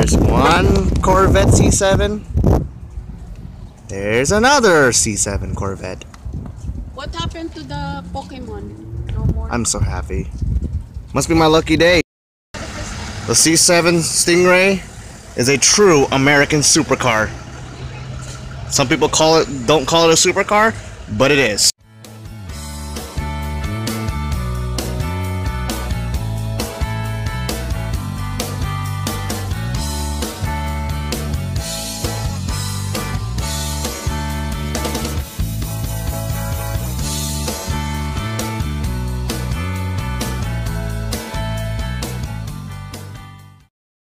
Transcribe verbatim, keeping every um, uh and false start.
There's one Corvette C seven. There's another C seven Corvette. What happened to the Pokemon? No more. I'm so happy. Must be my lucky day. The C seven Stingray is a true American supercar. Some people call it don't call it a supercar, but it is.